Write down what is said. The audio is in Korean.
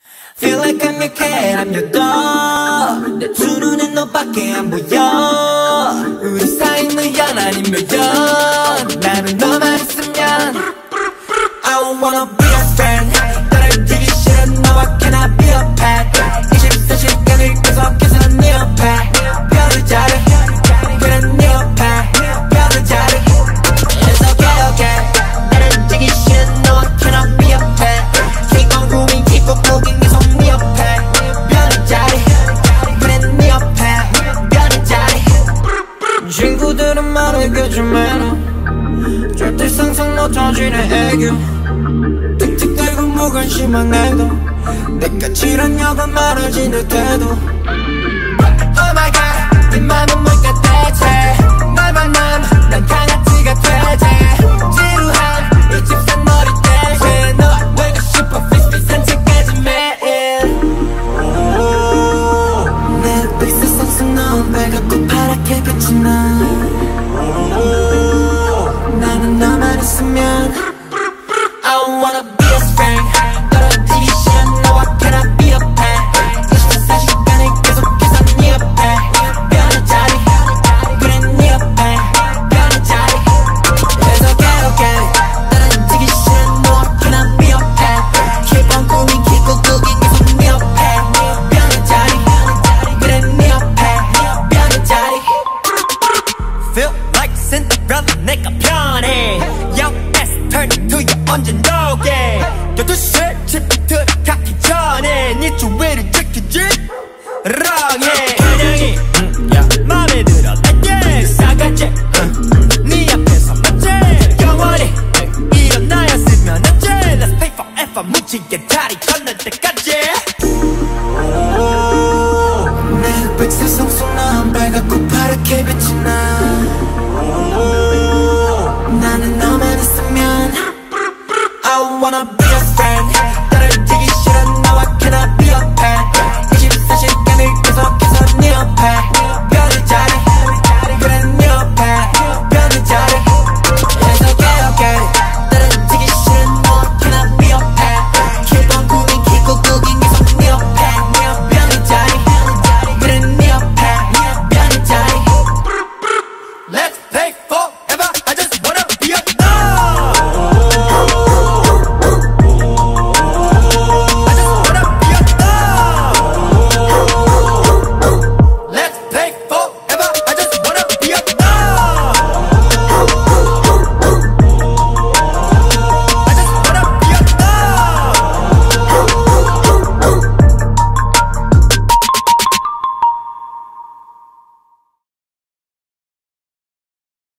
Feel like I'm your cat, I'm your dog. 내 두 눈엔 너밖에 안 보여. 우리 사이는 연 아니면 연. 나는 너만 있으면 I don't wanna be a friend. 너를 주기 싫은 너와 can I be a pet. 24시간을 계속해서 네 옆에 별을 자리. 그래 네 옆에 별을 자리. It's okay okay. 너를 주기 싫은 너와 can I be a pet. Keep on grooving keep on moving 계속 네 옆에 별을 자리. 그래 네 옆에 별을 자리. 친구들은 말해주면 절대 상상 못하지네 애교. 틱틱대고 무관심한 애도 내가 지랄냐고 말하지 내 태도. Oh my god 네 맘은 뭘까 대체. 날 만나면 난 강아지가 되지. 지루한 이 집산 머리 대신 너와 놀고 싶어 피스피 산책까지 매일. 넷플릭스 상승 넣은 배가 고파랗게 빛이 나. 나는 너만 있으면 I don't wanna be a friend. 떨어지기 싫은 너와 can I be a pet. 24시간을 계속해서 네 옆에 별을 자리. 그래 네 옆에 별을 자리. It's okay okay. 떨어지기 싫은 너와 can I be a pet. Keep on going keep on going 계속 네 옆에 별을 자리. 그래 네 옆에 별을 자리. Feel like Cinderella 내가 편해. Young ass turn to you 언제 너게 12시에 집에 들어가기 전에 네 주위를 지키지 랑해. 그냥이 맘에 들어 내게 싸가지 네 앞에서 맞지. 영원히 이런 나였으면 언제 Let's pay forever 뭉치게 다리 건널 때까지. 내 백색 성송 넣은 배가 고파랗게 빛이 나. 나는 너만 있으면 I wanna be a friend. 떨어지기 싫은 너와 can I be a pet. 24시간을 계속해서 네 옆에 별을 자리. 그래 네 옆에 별을 자리.